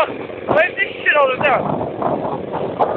fuck? Why is this shit all the time?